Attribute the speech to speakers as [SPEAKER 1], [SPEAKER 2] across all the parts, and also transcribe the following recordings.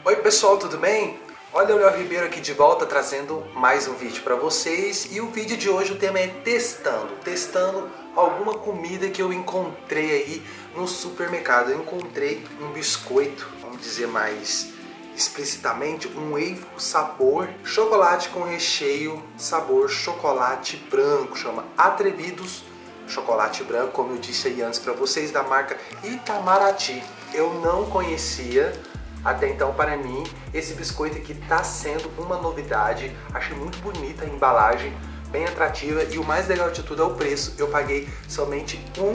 [SPEAKER 1] Oi pessoal, tudo bem? Olha o Léo Ribeiro aqui de volta trazendo mais um vídeo para vocês. E o vídeo de hoje o tema é testando alguma comida que eu encontrei aí no supermercado. Eu encontrei um biscoito, vamos dizer mais explicitamente, um waffle sabor chocolate com recheio sabor chocolate branco, chama Atrevidos Chocolate Branco, como eu disse aí antes para vocês, da marca Itamaraty. Eu não conhecia até então. para mim, esse biscoito aqui está sendo uma novidade. Achei muito bonita a embalagem, bem atrativa, e o mais legal de tudo é o preço. Eu paguei somente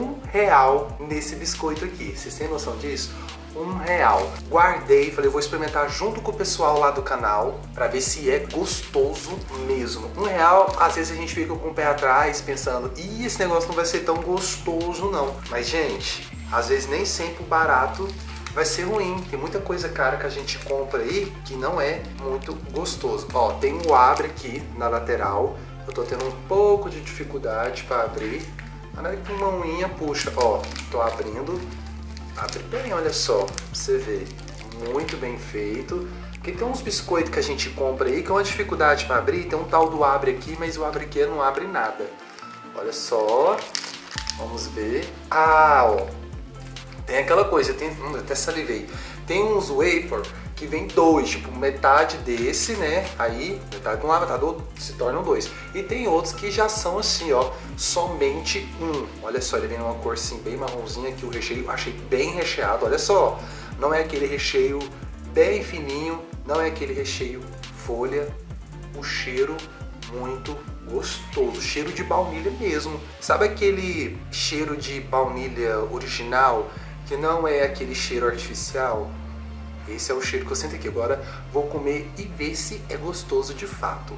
[SPEAKER 1] R$1 nesse biscoito aqui. Vocês têm noção disso? R$1. Guardei, falei, vou experimentar junto com o pessoal lá do canal para ver se é gostoso mesmo. R$1, às vezes a gente fica com o pé atrás pensando, ih, esse negócio não vai ser tão gostoso não. Mas gente, às vezes nem sempre o barato vai ser ruim. Tem muita coisa cara que a gente compra aí que não é muito gostoso. Ó, tem o abre aqui na lateral. Eu tô tendo um pouco de dificuldade para abrir. Mas com uma unha puxa, ó, tô abrindo. Abre bem, olha só, pra você ver. Muito bem feito. Porque tem uns biscoitos que a gente compra aí que é uma dificuldade para abrir. Tem um tal do abre aqui, mas o abre aqui não abre nada. Olha só. Vamos ver. Ah, ó. Tem aquela coisa, até salivei. Tem uns wafer que vem dois, tipo metade desse, né? Aí, metade de um lado, metade do outro, se tornam dois. E tem outros que já são assim, ó, somente um. Olha só, ele vem numa cor assim, bem marronzinha aqui, o recheio, achei bem recheado, olha só. Não é aquele recheio bem fininho, não é aquele recheio folha. O cheiro muito gostoso, cheiro de baunilha mesmo. Sabe aquele cheiro de baunilha original, que não é aquele cheiro artificial? Esse é o cheiro que eu sinto aqui. Agora vou comer e ver se é gostoso de fato.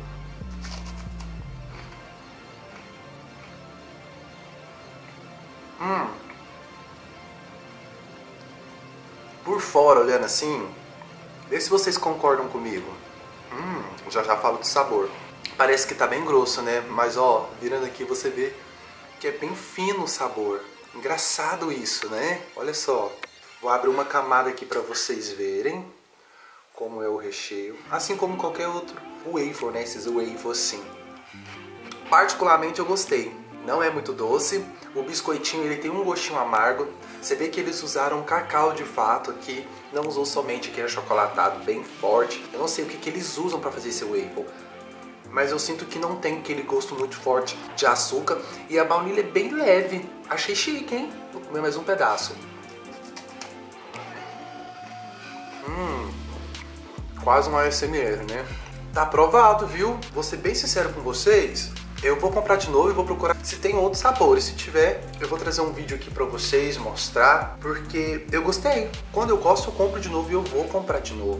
[SPEAKER 1] Por fora, olhando assim, vê se vocês concordam comigo. Já falo do sabor. Parece que tá bem grosso, né? Mas ó, virando aqui você vê que é bem fino o sabor. Engraçado isso, né? Olha só. Vou abrir uma camada aqui para vocês verem como é o recheio. Assim como qualquer outro wafer, né? Esses wafer assim. Particularmente eu gostei. Não é muito doce. O biscoitinho ele tem um gostinho amargo. Você vê que eles usaram cacau de fato aqui. Não usou somente aquele achocolatado bem forte. Eu não sei o que eles usam para fazer esse wafer, mas eu sinto que não tem aquele gosto muito forte de açúcar. E a baunilha é bem leve. Achei chique, hein? Vou comer mais um pedaço. Quase uma ASMR, né? Tá aprovado, viu? Vou ser bem sincero com vocês. Eu vou comprar de novo e vou procurar se tem outros sabores. Se tiver, eu vou trazer um vídeo aqui pra vocês, mostrar. Porque eu gostei. Quando eu gosto, eu compro de novo e eu vou comprar de novo.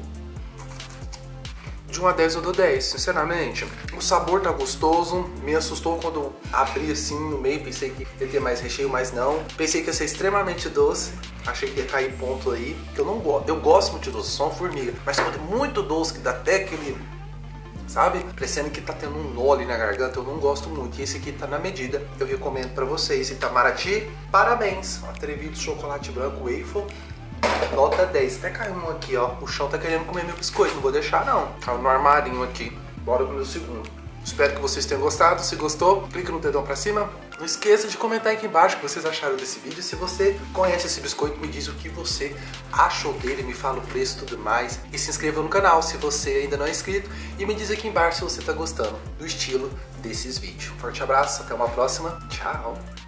[SPEAKER 1] De 1 a 10 eu dou 10, sinceramente. O sabor tá gostoso, me assustou quando eu abri assim no meio, pensei que ia ter mais recheio, mas não. Pensei que ia ser extremamente doce, achei que ia cair ponto aí, que eu não gosto. Eu gosto muito de doce, sou uma formiga, mas quando é muito doce, que dá até aquele, sabe, parecendo que tá tendo um nó ali na garganta, eu não gosto muito. E esse aqui tá na medida, eu recomendo pra vocês. Itamaraty, parabéns! Atrevido Chocolate Branco Waffle. Nota 10. Até caiu um aqui, ó. O chão tá querendo comer meu biscoito. Não vou deixar, não. Tá no armarinho aqui. Bora pro meu segundo. Espero que vocês tenham gostado. Se gostou, clica no dedão pra cima. Não esqueça de comentar aqui embaixo o que vocês acharam desse vídeo. Se você conhece esse biscoito, me diz o que você achou dele. Me fala o preço e tudo mais. E se inscreva no canal se você ainda não é inscrito. E me diz aqui embaixo se você tá gostando do estilo desses vídeos. Forte abraço. Até uma próxima. Tchau.